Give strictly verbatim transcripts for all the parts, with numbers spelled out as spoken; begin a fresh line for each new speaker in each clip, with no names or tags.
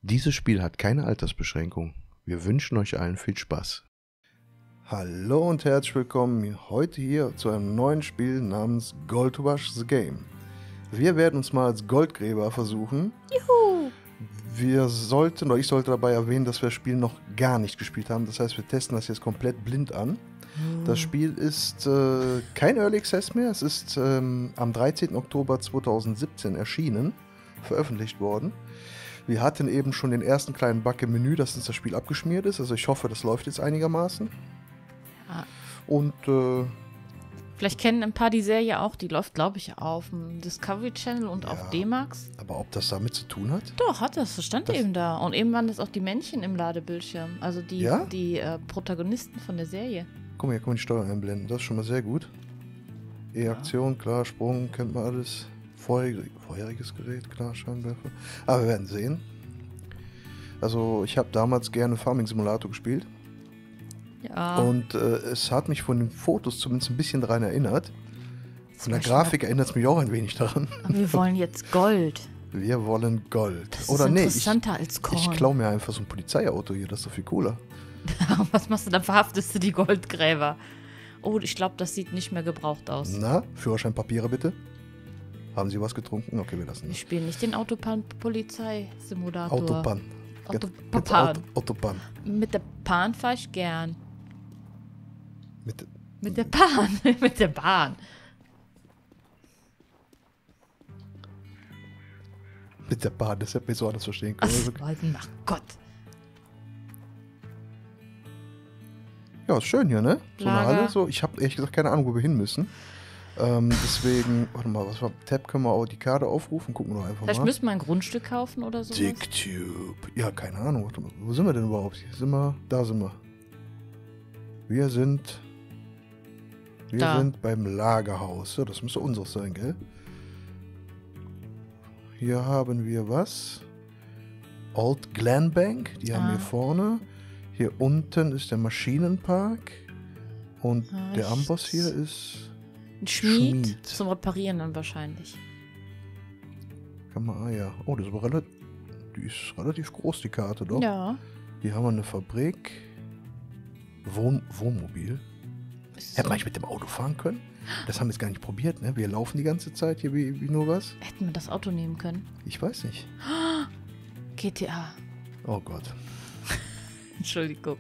Dieses Spiel hat keine Altersbeschränkung. Wir wünschen euch allen viel Spaß. Hallo und herzlich willkommen heute hier zu einem neuen Spiel namens Gold Rush The Game. Wir werden uns mal als Goldgräber versuchen.
Juhu!
Wir sollten, oder ich sollte dabei erwähnen, dass wir das Spiel noch gar nicht gespielt haben. Das heißt, wir testen das jetzt komplett blind an. Das Spiel ist äh, kein Early Access mehr. Es ist ähm, am dreizehnten Oktober zweitausendsiebzehn erschienen, veröffentlicht worden. Wir hatten eben schon den ersten kleinen Bug im Menü, dass uns das Spiel abgeschmiert ist. Also ich hoffe, das läuft jetzt einigermaßen.
Ja.
Und äh,
Vielleicht kennen ein paar die Serie auch. Die läuft, glaube ich, auf dem Discovery Channel und
Ja.
auf D-Max.
aber ob das damit zu tun hat?
Doch, hat das. Das stand
Das-
eben da. Und eben waren das auch die Männchen im Ladebildschirm. Also die,
Ja?
die äh, Protagonisten von der Serie.
Guck mal, hier kann man die Steuerung einblenden. Das ist schon mal sehr gut. E-Aktion, klar, Sprung, kennt man alles. Vorherig, vorheriges Gerät, klar, Scheinwerfer. Aber wir werden sehen. Also ich habe damals gerne Farming Simulator gespielt.
Ja.
Und äh, es hat mich von den Fotos zumindest ein bisschen daran erinnert. Von der
Beispiel
Grafik erinnert es mich auch ein wenig daran.
Aber wir wollen jetzt Gold.
Wir wollen Gold.
Das
Oder
ist
nee, ich,
interessanter als Korn.
ich klaue mir einfach so ein Polizeiauto hier, das ist doch viel cooler.
Was machst du? Dann verhaftest du die Goldgräber. Oh, ich glaube, das sieht nicht mehr gebraucht aus.
Na, Führerscheinpapiere bitte. Haben Sie was getrunken? Okay, wir lassen
Wir
das.
spielen nicht den Autobahn-Polizeisimulator.
Autobahn. Get- get
Autobahn.
Auto- Autobahn.
Mit der Bahn fahre ich gern.
Mit,
Mit der Bahn. Mit der Bahn.
mit der Bahn, das hätte mir so anders verstehen können. Also,
Ach, ach Gott.
ja, ist schön hier, ne? So eine
Lager.
Halle. So. Ich habe ehrlich gesagt keine Ahnung, wo wir hin müssen. Ähm, deswegen, warte mal, was war? Tab können wir auch die Karte aufrufen. Gucken wir doch einfach
Vielleicht
mal.
müssen wir ein Grundstück kaufen oder so.
TickTube. Ja, keine Ahnung. Warte mal. Wo sind wir denn überhaupt? Hier sind wir. Da sind wir. Wir sind. Wir
Da.
sind beim Lagerhaus. Ja, das müsste unseres sein, gell? Hier haben wir was? Old Glenbank. Die haben
Ah.
wir vorne. Hier unten ist der Maschinenpark. Und der
Rechts.
Amboss hier ist.
Ein Schmied,
Schmied.
zum Reparieren dann wahrscheinlich.
Kann man, ah ja. Oh, das ist aber relativ. Die ist relativ groß, die Karte, doch.
Ja.
Hier haben wir eine Fabrik. Wohn Wohnmobil.
Ist
Hätten
so.
wir eigentlich mit dem Auto fahren können? Das haben wir jetzt gar nicht probiert, ne? Wir laufen die ganze Zeit hier wie, wie nur was.
Hätten wir das Auto nehmen können.
Ich weiß nicht.
G T A.
Oh Gott.
Entschuldigung.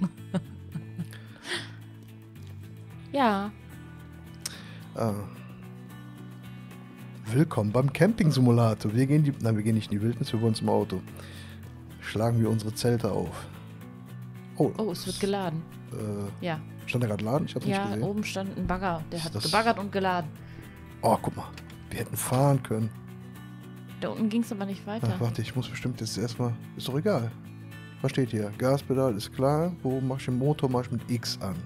Ja.
Ah. Willkommen beim Camping-Simulator. Wir gehen die. Nein, wir gehen nicht in die Wildnis, wir wollen zum Auto. Schlagen wir unsere Zelte auf. Oh,
Oh, es wird geladen.
äh,
Ja.
stand da gerade Laden? Ich hab's
Ja,
nicht gesehen.
oben stand ein Bagger. Der hat
Das-
gebaggert und geladen.
Oh, guck mal. Wir hätten fahren können.
Da unten ging es aber nicht weiter.
Ach, warte, ich muss bestimmt jetzt erstmal. Ist doch egal. Was steht hier? Gaspedal ist klar. Wo mach ich den Motor? Mach ich mit X an.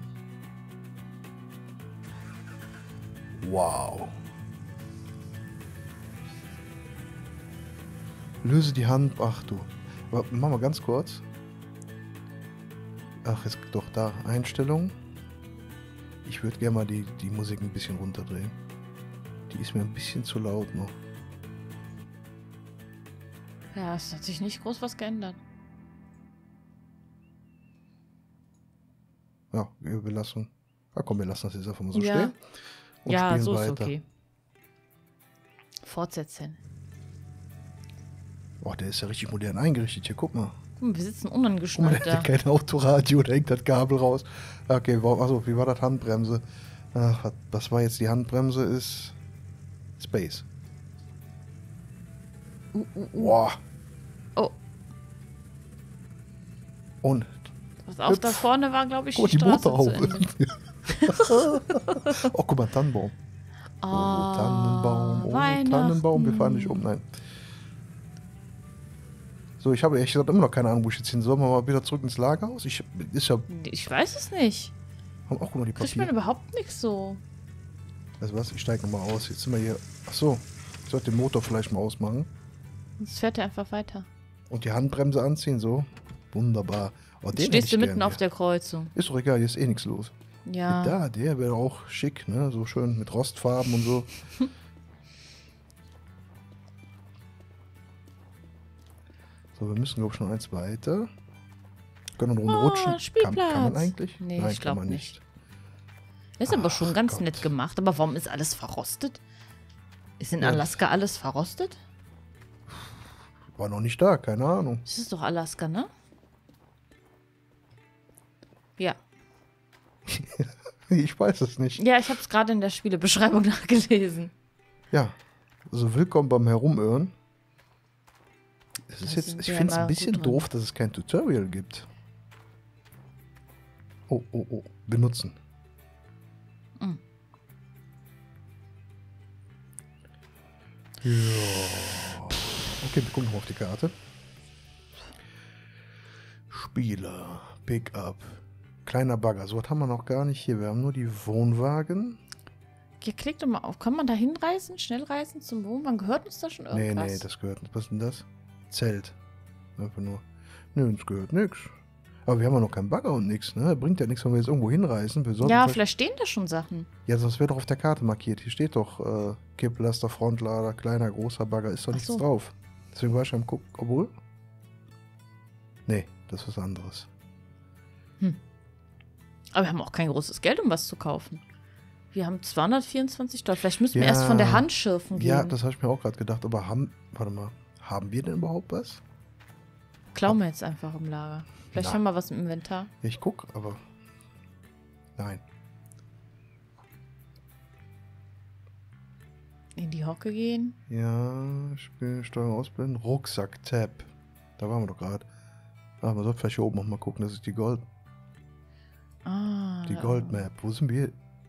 Wow. Löse die Hand. Ach du. Wa- Mach mal ganz kurz. Ach, ist doch da. Einstellung. Ich würde gerne mal die, die Musik ein bisschen runterdrehen. Die ist mir ein bisschen zu laut noch.
Ja, es hat sich nicht groß was geändert.
Ja, wir lassen. Ah, komm, wir lassen das jetzt einfach mal so
Ja.
stehen. Und
Ja,
spielen
so ist
weiter.
okay. Fortsetzen.
Oh, der ist ja richtig modern eingerichtet hier. Guck mal.
Guck mal, wir sitzen
Guck mal,
unangeschnallt
der
da.
hat kein Autoradio, da hängt das Kabel raus. Okay, warum, achso, wie war das? Handbremse? Ach, was, was war jetzt die Handbremse? Ist Space.
Uh, uh, uh.
Boah.
Oh,
Und
was auf da
Hüpf.
vorne war, glaube ich,
guck mal,
die
die
Straße
Motorhaube.
zu Ende.
Oh, guck mal, Tannenbaum. Oh, Tannenbaum. Oh,
Weihnachten.
Tannenbaum. Wir fahren nicht um. Nein. So, ich habe ehrlich gesagt immer noch keine Ahnung, wo ich jetzt hin soll. Sollen wir mal wieder zurück ins Lagerhaus? Ich, ist ja,
Ich weiß es nicht.
haben auch guck mal die
Kriegt man
Papiere.
überhaupt nichts so.
Weißt du was? Ich steige nochmal aus. Jetzt sind wir hier. Achso, ich sollte den Motor vielleicht mal ausmachen.
Sonst fährt er einfach weiter.
Und die Handbremse anziehen, so. Wunderbar. Oh, den hätte ich
Stehst du mitten
gern
auf
hier.
der Kreuzung.
Ist doch egal, hier ist eh nichts los.
Ja.
Da, der wäre auch schick, ne? So schön mit Rostfarben und so. So, So, wir müssen, glaube ich, noch eins weiter. Können wir eine Runde
Oh,
rutschen? Kann,
Spielplatz.
kann man eigentlich?
Nee,
Nein,
ich
kann
glaub
man
nicht.
nicht.
Ist aber
Ach
schon ganz
Gott.
nett gemacht. Aber warum ist alles verrostet? Ist in
Ja.
Alaska alles verrostet?
War noch nicht da, keine Ahnung.
Das ist doch Alaska, ne? Ja.
Ich weiß es nicht.
Ja, ich habe es gerade in der Spielebeschreibung nachgelesen.
Ja, also willkommen beim Herumirren. Es ist
Da
jetzt,
sind
ich
wir
finde es
mal
ein bisschen
gut drin.
doof, dass es kein Tutorial gibt. Oh, oh, oh, benutzen.
Mhm.
Ja. Okay, wir gucken mal auf die Karte. Spieler, Pickup, kleiner Bagger. So was haben wir noch gar nicht hier. Wir haben nur die Wohnwagen.
Ja, klick doch mal auf. Kann man da hinreisen? Schnell reisen zum Wohnwagen? Gehört uns da schon irgendwas?
Nee, nee, das gehört nicht. Was ist denn das? Zelt. Einfach nur. Nö, uns gehört nichts. Aber wir haben ja noch keinen Bagger und nichts, ne? Bringt ja nichts, wenn wir jetzt irgendwo hinreisen. Wir sollten
Ja,
vielleicht-
vielleicht stehen da schon Sachen.
Ja, das wäre doch auf der Karte markiert. Hier steht doch äh, Kipplaster, Frontlader, kleiner, großer Bagger. Ist doch
Ach
nichts
so.
drauf. Deswegen war ich am Gucken. Obwohl? Nee, das ist was anderes.
Aber wir haben auch kein großes Geld, um was zu kaufen. Wir haben zweihundertvierundzwanzig Dollar. Vielleicht müssen wir
Ja.
erst von der Hand schürfen gehen.
Ja, das habe ich mir auch gerade gedacht. Aber haben, warte mal, haben wir denn überhaupt was?
Klauen wir jetzt einfach im Lager. Vielleicht
Na.
haben wir was im Inventar.
Ich guck, aber nein.
In die Hocke gehen.
Ja, Spiel, Steuerung, Ausblenden, Rucksack, Tab. Da waren wir doch gerade. Ah, man sollte vielleicht hier oben noch mal gucken. Das ist die Gold,
Ah.
die Goldmap. Wo sind wir?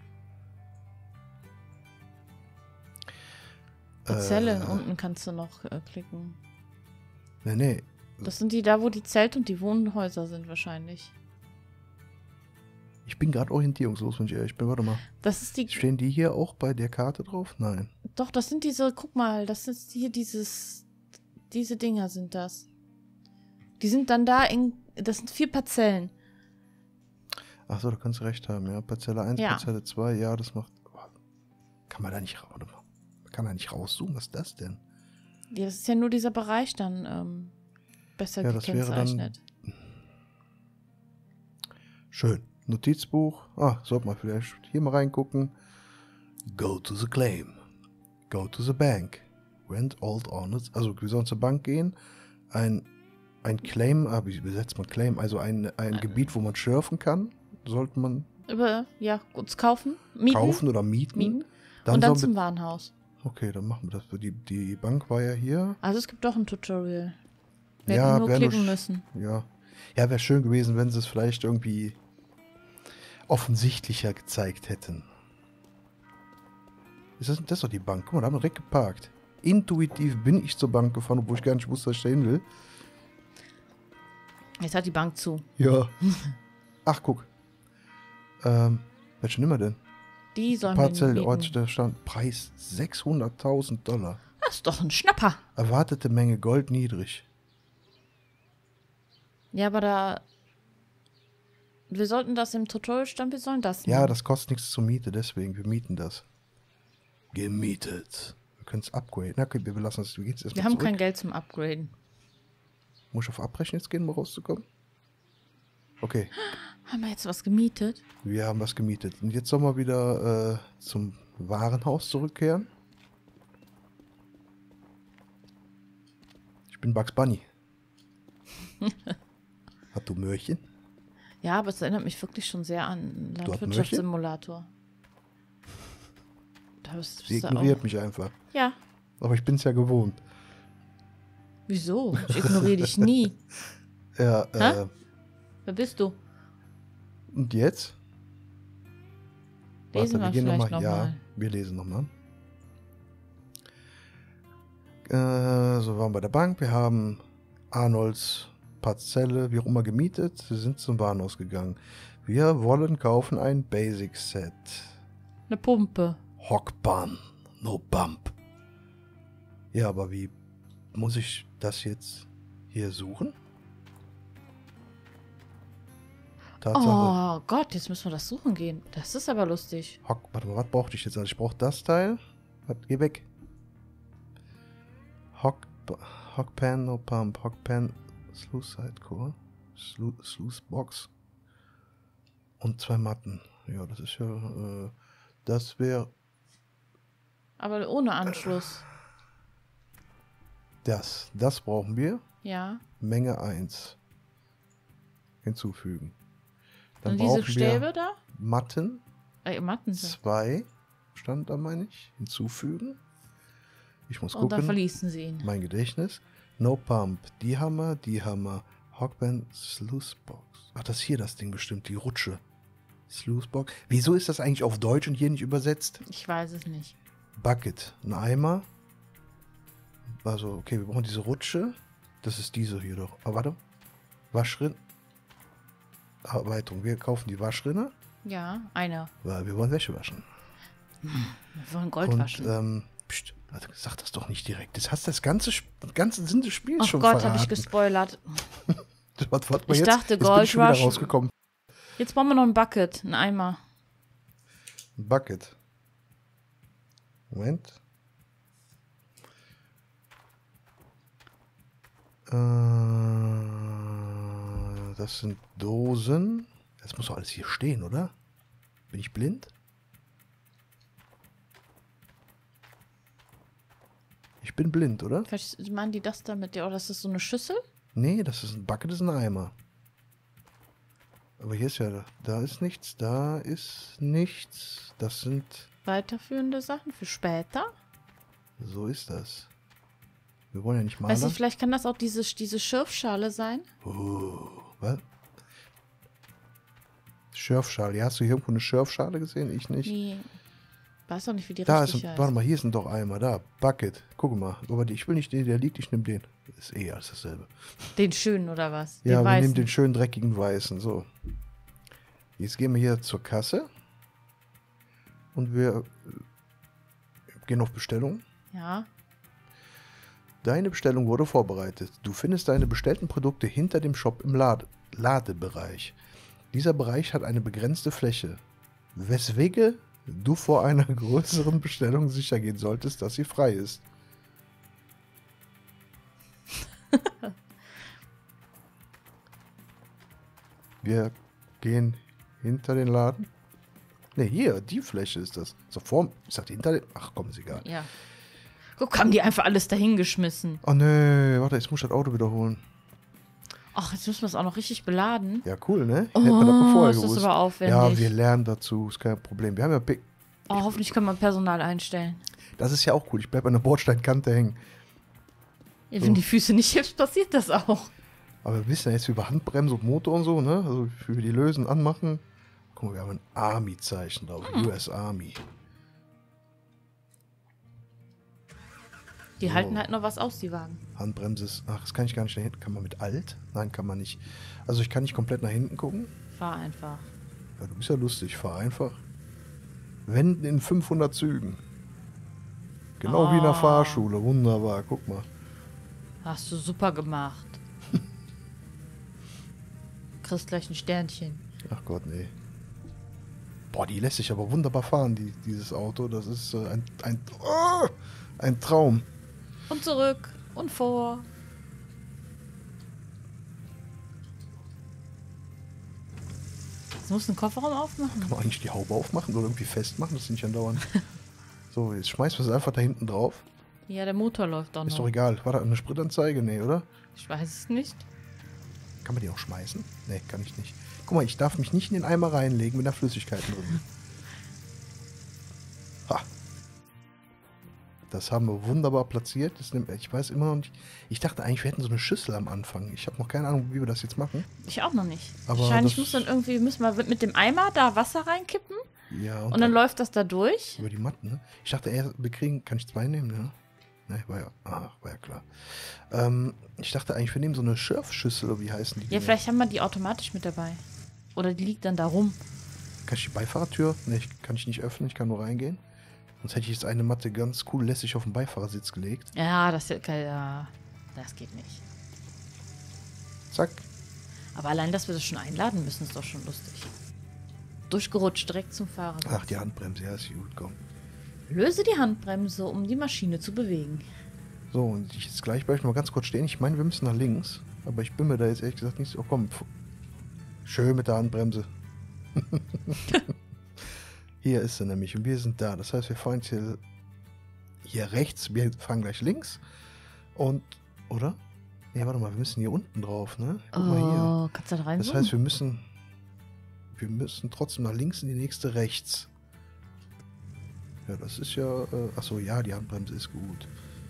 Die Zelle
Äh,
unten kannst du noch äh, klicken.
Nee, nee.
Das sind die da, wo die Zelte und die Wohnhäuser sind wahrscheinlich.
Ich bin gerade orientierungslos, wenn ich ehrlich bin. Warte mal.
Das ist die.
Stehen die hier auch bei der Karte drauf? Nein.
Doch, das sind diese. Guck mal, das ist hier dieses. Diese Dinger sind das. Die sind dann da in. Das sind vier Parzellen.
Achso, da kannst du recht haben. Ja, Parzelle eins,
Ja.
Parzelle zwei. Ja, das macht. Kann man da nicht raus? Warte mal. Kann man nicht rauszoomen? Was ist das denn?
Ja, das ist ja nur dieser Bereich dann ähm, besser
Ja, das wäre dann-
gekennzeichnet.
Schön. Notizbuch. Ah, sollte man vielleicht hier mal reingucken. Go to the claim. Go to the bank. Rent old honors. Also wir sollen zur Bank gehen. Ein, ein Claim, ah, wie übersetzt man Claim? Also ein, ein Gebiet, wo man surfen kann. Sollte man
Über, ja, uns kaufen, mieten,
kaufen oder mieten.
mieten
Dann
und dann
sollen
zum
wir,
Warenhaus.
okay, dann machen wir das. Die, die Bank war ja hier.
Also es gibt doch ein Tutorial. Wir
Ja,
hätten nur
wär nur
klicken
sch-
müssen.
Ja. Ja, wäre schön gewesen, wenn sie es vielleicht irgendwie offensichtlicher gezeigt hätten. Ist das, das ist doch die Bank. Guck mal, da haben wir direkt geparkt. Intuitiv bin ich zur Bank gefahren, obwohl ich gar nicht wusste, dass ich da hin will.
Jetzt hat die Bank zu.
Ja. Ach, guck. Ähm, welche Nummer denn?
Die sollen wir
Parzelle,
mieten.
Ort, da stand Preis sechshunderttausend Dollar.
Das ist doch ein Schnapper.
Erwartete Menge Gold niedrig.
Ja, aber da... Wir sollten das im Tutorial stellen, wir sollen das
Ja,
machen.
das kostet nichts zur Miete, deswegen, wir mieten das. Gemietet. Wir können es upgraden. Na, okay, wir belassen das. Wir, geht's erst
Wir
mal
haben
zurück.
kein Geld zum Upgraden.
Muss ich auf Abbrechen jetzt gehen, um rauszukommen? Okay,
Haben wir jetzt was gemietet?
wir haben was gemietet. Und jetzt sollen wir wieder äh, zum Warenhaus zurückkehren. Ich bin Bugs Bunny. Hast du Möhrchen?
Ja, aber es erinnert mich wirklich schon sehr an einen
hast
Landwirtschaftssimulator. Da ist,
Sie
ist da
ignoriert
auch-
mich einfach.
Ja,
Aber ich bin es ja gewohnt.
wieso? Ich ignoriere dich nie.
Ja, äh,
Wer bist du?
und jetzt?
Lesen wir vielleicht
noch
noch
Ja,
mal.
wir lesen nochmal. Äh, so waren wir bei der Bank. Wir haben Arnolds Parzelle, wie auch immer, gemietet. Wir sind zum Bahnhof gegangen. Wir wollen kaufen ein Basic Set.
Eine Pumpe.
Hockbahn, no bump. Ja, aber wie muss ich das jetzt hier suchen? Tatsache.
Oh Gott, jetzt müssen wir das suchen gehen. Das ist aber lustig.
Hock, warte mal, was brauchte ich jetzt? Also ich brauche das Teil. Was, geh weg. Hock, Hockpan, no pump. Hockpan, Sluice Sidecore. Slu Sluice Box. Und zwei Matten. Ja, das ist ja... Äh, das wäre...
Aber ohne Anschluss.
Das. Das brauchen wir.
Ja.
Menge eins. Hinzufügen. Dann
Und diese
brauchen
Stäbe
wir
da?
Matten.
Äh, Matten sind.
Zwei. Stand da, meine ich. Hinzufügen. Ich muss
Und
gucken.
dann verließen sie ihn.
Mein Gedächtnis. No Pump. Die Hammer, die Hammer. Hawkband Sluice Box. Ach, das ist hier das Ding bestimmt. Die Rutsche. Sluice Box. Wieso ist das eigentlich auf Deutsch und hier nicht übersetzt?
Ich weiß es nicht.
Bucket. Ein Eimer. Also, okay, wir brauchen diese Rutsche. Das ist diese hier doch. Aber warte. Waschrinne. Erweiterung. Wir kaufen die Waschrinne.
Ja, eine.
Weil wir wollen Wäsche waschen.
Wir wollen Gold
Und,
waschen.
ähm, pst, also sag das doch nicht direkt. Das hast das ganze, ganze Sinn des Spiels
Ach
schon
Gott,
verraten.
habe ich gespoilert.
Warte, warte mal,
Ich
jetzt,
dachte,
jetzt bin
Gold
ich schon wieder
waschen.
rausgekommen.
Jetzt brauchen wir noch ein Bucket, ein Eimer.
Ein Bucket. Moment. Äh, das sind Dosen. Das muss doch alles hier stehen, oder? Bin ich blind? Ich bin blind, oder?
Vielleicht meinen die das damit, ja, oder ist das so eine Schüssel?
Nee, das ist ein Bucket, das ist ein Eimer. Aber hier ist ja, da ist nichts, da ist nichts. Das sind,
Weiterführende Sachen für später?
so ist das. Wir wollen ja nicht malen.
Weißt du, vielleicht kann das auch diese, diese Schürfschale sein?
Oh, was? Schürfschale. Ja, hast du hier irgendwo eine Schürfschale gesehen? Ich nicht.
Nee. Weiß doch nicht, wie die
Da ist
richtig
ein,
heißt.
warte mal, hier ist ein doch Eimer, da, Bucket. Guck mal, aber ich will nicht den, der liegt, ich nehme den. Ist eh alles dasselbe.
Den schönen oder was?
Ja,
den
wir
weißen.
nehmen den schönen dreckigen weißen, so. Jetzt gehen wir hier zur Kasse. Und wir äh, gehen auf Bestellung.
Ja.
Deine Bestellung wurde vorbereitet. Du findest deine bestellten Produkte hinter dem Shop im Lade Ladebereich. Dieser Bereich hat eine begrenzte Fläche, weswegen du vor einer größeren Bestellung sicher gehen solltest, dass sie frei ist. Wir gehen hinter den Laden. Ne, hier, die Fläche ist das. So vor, ich sagte hinter den, ach komm, ist egal.
Ja. Guck, haben die einfach alles dahingeschmissen.
Oh ne, warte, jetzt muss ich das Auto wiederholen.
Ach, jetzt müssen wir es auch noch richtig beladen.
Ja, cool, ne?
Oh,
Hätten wir das mal vorher
ist das
gewusst.
aber aufwendig.
Ja, wir lernen dazu, ist kein Problem. Wir haben ja Pick.
Oh, hoffentlich können wir Personal einstellen.
Das ist ja auch cool. Ich bleibe an der Bordsteinkante hängen.
Ja,
So.
wenn die Füße nicht hilft, passiert das auch.
Aber wir wissen ja jetzt über Handbremse und Motor und so, ne? Also wie wir die lösen, anmachen. Guck mal, wir haben ein Army-Zeichen drauf.
Hm.
U S Army.
Die
So.
halten halt noch was aus, die Wagen.
Handbremse ist. Ach, das kann ich gar nicht nach hinten. Kann man mit Alt? Nein, kann man nicht. Also ich kann nicht komplett nach hinten gucken.
Fahr einfach.
Ja, du bist ja lustig. Fahr einfach. Wenden in fünfhundert Zügen. Genau wie in der
Oh.
Fahrschule. Wunderbar. Guck mal.
Hast du super gemacht. Kriegst gleich ein Sternchen.
Ach Gott, nee. Boah, die lässt sich aber wunderbar fahren, die, dieses Auto. Das ist äh, ein, ein, oh, ein Traum.
Und zurück und vor. Jetzt musst du einen Kofferraum aufmachen.
Kann man eigentlich die Haube aufmachen oder irgendwie festmachen, dass sie nicht andauern. So, jetzt schmeißen wir es einfach da hinten drauf.
Ja, der Motor läuft auch
Ist
noch.
doch egal. War da eine Spritanzeige? Nee, oder?
Ich weiß es nicht.
Kann man die auch schmeißen? Nee, kann ich nicht. Guck mal, ich darf mich nicht in den Eimer reinlegen mit der Flüssigkeit drin. Ha. Das haben wir wunderbar platziert. Das nimmt, ich weiß immer noch nicht. Ich dachte eigentlich, wir hätten so eine Schüssel am Anfang. Ich habe noch keine Ahnung, wie wir das jetzt machen.
Ich auch noch nicht.
Aber
Wahrscheinlich
das-
muss dann irgendwie, müssen wir mit dem Eimer da Wasser reinkippen
Ja,
und dann läuft das da durch.
über die Matten, ne? Ich dachte, eher, wir kriegen, kann ich zwei nehmen, ne? Ne, war ja, ah, war ja klar. Ähm, ich dachte eigentlich, wir nehmen so eine Schürfschüssel, oder wie heißen die?
Ja,
Dinger?
vielleicht haben wir die automatisch mit dabei. Oder die liegt dann da rum.
Kann ich die Beifahrertür? Ne, ich, kann ich nicht öffnen, ich kann nur reingehen. Sonst hätte ich jetzt eine Matte ganz cool lässig auf den Beifahrersitz gelegt.
Ja, das, ja, das geht nicht.
Zack.
Aber allein, dass wir das schon einladen müssen, ist doch schon lustig. Durchgerutscht, direkt zum Fahrer.
Ach, die Handbremse, ja, ist gut, komm.
Löse die Handbremse, um die Maschine zu bewegen.
So, und ich jetzt gleich bleibe ich noch mal ganz kurz stehen. Ich meine, wir müssen nach links. Aber ich bin mir da jetzt ehrlich gesagt nicht so... Oh, komm. Schön mit der Handbremse. Hier ist sie nämlich. Und wir sind da. Das heißt, wir fahren jetzt hier, hier rechts. Wir fahren gleich links. Und... Oder? Nee, warte mal. Wir müssen hier unten drauf, ne? Guck
oh,
mal hier.
kannst du da rein?
Das heißt, wir müssen... Wir müssen trotzdem nach links in die nächste rechts. Ja, das ist ja... Äh, achso, ja, die Handbremse ist gut.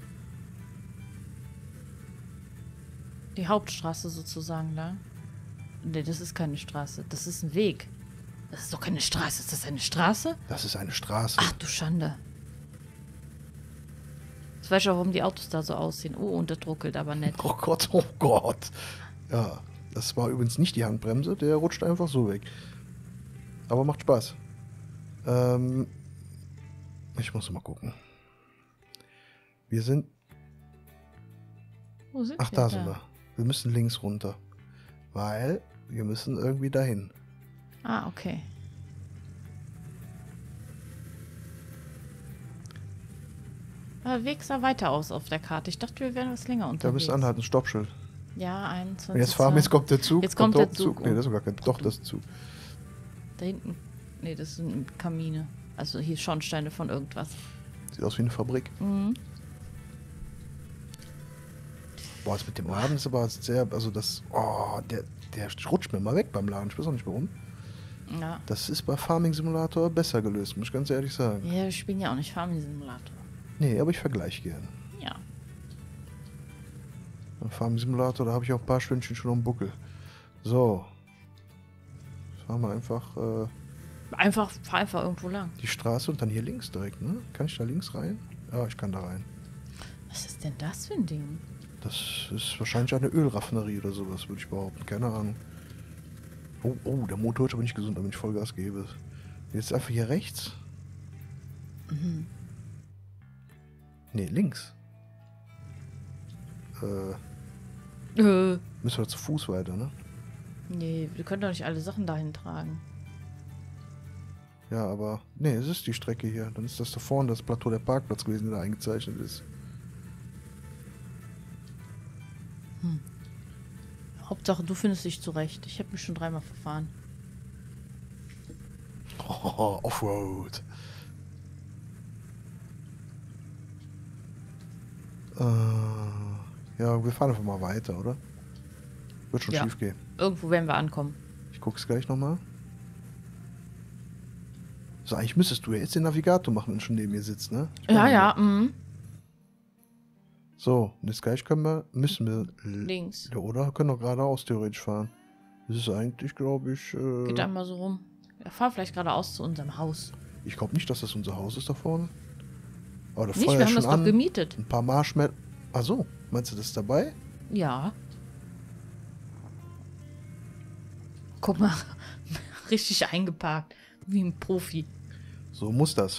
Die Hauptstraße sozusagen da. Ne, das ist keine Straße. Das ist ein Weg. Das ist doch keine Straße. Ist das eine Straße?
Das ist eine Straße.
Ach du Schande. Jetzt weiß ich auch, warum die Autos da so aussehen. Oh, und das ruckelt aber nicht.
Oh Gott, oh Gott. Ja, das war übrigens nicht die Handbremse. Der rutscht einfach so weg. Aber macht Spaß. Ähm, ich muss mal gucken. Wir sind...
Wo sind
Ach,
wir
da sind wir. Wir müssen links runter. Weil wir müssen irgendwie dahin.
Ah, okay. Aber der Weg sah weiter aus auf der Karte. Ich dachte, wir wären was länger unterwegs.
Da bist du anhalten, Stoppschild.
Ja, einundzwanzig.
Und jetzt fahren wir, jetzt kommt der Zug.
Jetzt kommt der Zug.
Nee, das ist sogar kein... Doch, das ist Zug.
Da hinten. Nee, das sind Kamine. Also hier Schornsteine von irgendwas.
Sieht aus wie eine Fabrik.
Mhm.
Boah, das mit dem Laden ist aber sehr... Also das... Oh, der, der rutscht mir mal weg beim Laden. Ich weiß auch nicht warum.
Ja.
Das ist bei Farming Simulator besser gelöst, muss ich ganz ehrlich sagen.
Ja, wir spielen ja auch nicht Farming Simulator.
Nee, aber ich vergleiche gern.
Ja.
Beim Farming Simulator, da habe ich auch ein paar Stündchen schon am Buckel. So. Fahren wir einfach äh,
Einfach, fahr einfach irgendwo lang.
die Straße und dann hier links direkt, ne? Kann ich da links rein? Ja, ich kann da rein.
Was ist denn das für ein Ding?
Das ist wahrscheinlich eine Ölraffinerie oder sowas, würde ich behaupten. Keine Ahnung. Oh, oh, der Motor ist aber nicht gesund, wenn ich Vollgas gebe. Jetzt einfach hier rechts.
Mhm.
Ne, links. Äh,
Äh.
müssen wir zu Fuß weiter, ne?
Nee, wir können doch nicht alle Sachen dahin tragen.
Ja, aber... Ne, es ist die Strecke hier. Dann ist das da vorne das Plateau der Parkplatz gewesen, der da eingezeichnet ist.
Hm. Hauptsache, du findest dich zurecht. Ich habe mich schon dreimal verfahren.
Oh, Offroad. Äh, ja, wir fahren einfach mal weiter, oder? Wird schon
Ja.
schief gehen.
Irgendwo werden wir ankommen.
Ich guck's gleich nochmal. So, eigentlich müsstest du ja jetzt den Navigator machen, wenn du schon neben mir sitzt, ne? Ich
Ja,
meine,
ja, mhm.
So, und jetzt gleich können wir, müssen wir...
Links.
Ja, oder? Können doch geradeaus theoretisch fahren. Das ist eigentlich, glaube ich... Äh,
Geht einmal so rum. Ja, fahr vielleicht geradeaus zu unserem Haus.
ich glaube nicht, dass das unser Haus ist da vorne. Aber da
Nicht,
Feuer
wir
ist
haben
schon
das doch
an.
gemietet.
Ein paar Marshmallows. Ach so, meinst du das ist dabei?
Ja. Guck mal, richtig eingeparkt. Wie ein Profi.
So muss das.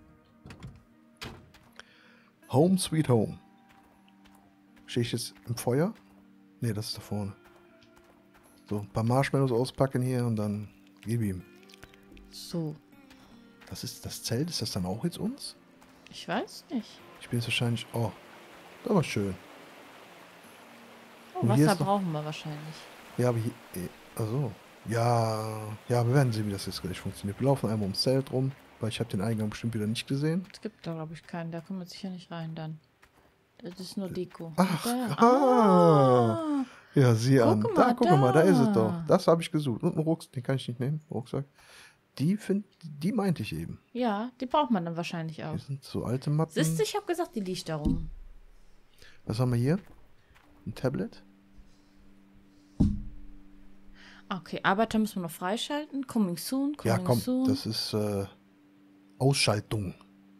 Home Sweet Home. Stehe ich jetzt im Feuer? Ne, das ist da vorne. So, ein paar Marshmallows auspacken hier und dann gib ihm.
So,
Das ist das Zelt, ist das dann auch jetzt uns?
ich weiß nicht.
Ich bin jetzt wahrscheinlich... Oh, das war schön.
Oh,
Und hier
Wasser
ist noch-
brauchen wir wahrscheinlich.
Ja, aber hier... eh, Also, ja... Ja, wir werden sehen, wie das jetzt gleich funktioniert. Wir laufen einmal ums Zelt rum, weil ich habe den Eingang bestimmt wieder nicht gesehen.
Es gibt da, glaube ich, keinen. Da kommt man sicher nicht rein dann. Das ist nur Deko.
Ach,
Da.
ah. Ja, sieh
Guck
an.
mal,
Da, guck mal, da ist es
da.
doch. Das habe ich gesucht. Und einen Rucksack, den kann ich nicht nehmen. Rucksack. Die, find, die meinte ich eben.
Ja, die braucht man dann wahrscheinlich auch.
Das sind so alte Mappen.
Siehst du, ich habe gesagt, die liegt da rum.
Was haben wir hier? Ein Tablet.
Okay, Arbeiter müssen wir noch freischalten. Coming soon, coming
Ja, komm,
soon.
das ist äh, Ausschaltung.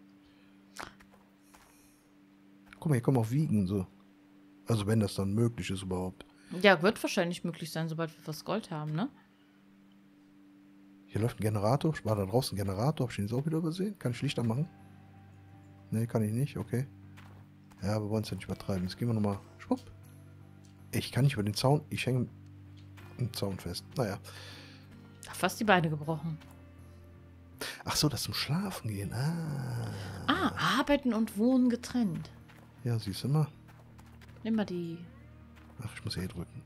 Guck mal, hier können wir auch wiegen. So. Also wenn das dann möglich ist überhaupt.
Ja, wird wahrscheinlich möglich sein, sobald wir was Gold haben, ne?
Hier läuft ein Generator. War da draußen ein Generator? Hab ich den jetzt auch wieder übersehen? Kann ich Licht anmachen? Nee, kann ich nicht. Okay. Ja, wir wollen es ja nicht übertreiben. Jetzt gehen wir nochmal. Schwupp. Ich kann nicht über den Zaun. Ich hänge im Zaun fest. Naja.
Ach, fast die Beine gebrochen.
Ach so, das zum Schlafen gehen. Ah.
Ah, arbeiten und wohnen getrennt.
Ja, siehst du mal.
Nimm mal die.
Ach, ich muss eh drücken.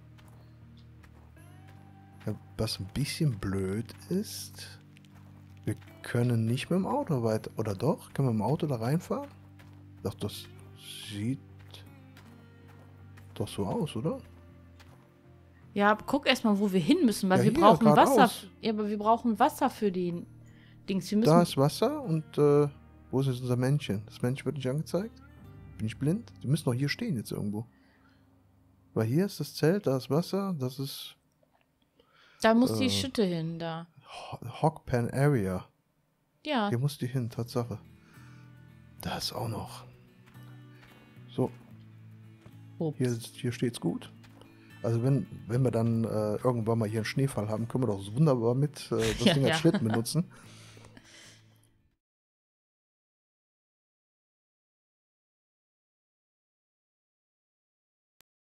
Ja, was ein bisschen blöd ist, wir können nicht mit dem Auto weiter. Oder doch? Können wir mit dem Auto da reinfahren? Doch, das sieht doch so aus, oder?
Ja, guck erstmal, wo wir hin müssen, weil
Ja,
wir
hier,
brauchen Wasser.
geradeaus.
Ja, aber wir brauchen Wasser für die Dings. Wir müssen.
Da ist Wasser und äh, wo ist jetzt unser Männchen? Das Männchen wird nicht angezeigt. Bin ich blind? Die müssen doch hier stehen jetzt irgendwo. Weil hier ist das Zelt, da ist Wasser, das ist
Da muss
äh,
die Schütte hin, da.
Ho- Hogpen Area.
Ja.
Hier muss die hin, Tatsache. Da ist auch noch. So,
Ups.
hier, ist- hier steht's gut. Also wenn, wenn wir dann äh, irgendwann mal hier einen Schneefall haben, können wir doch wunderbar mit äh, das
Ja,
Ding als
ja.
Schlitten benutzen.